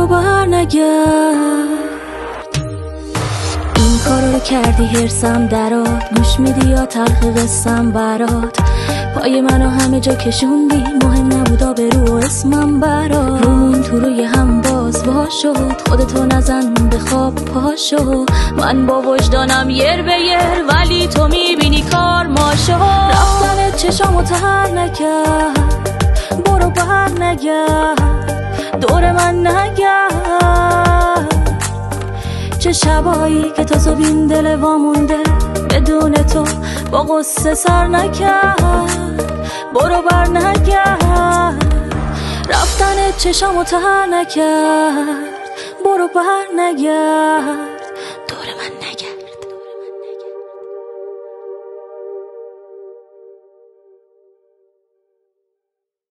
برو بر نگرد. این کارو رو کردی هرسم درات، گوش میدی یا تلخ قصم برات؟ پای منو همه جا کشوندی، مهم نبود آبرو و اسمم برات. رومون تو روی هم باز وا شد، خودتو نزن به خواب پا شد. من با وجدانم یر به یر، ولی تو میبینی کار ما شد. رفتنت چشامو تر نکرد، برو بر نگرد، دور من نگرد. چه شبایی که تا صبح این دل وامونده، بدون تو با غصه سر نکرد. برو بر نگرد، رفتنت چشامو تر نکرد، برو بر نگرد.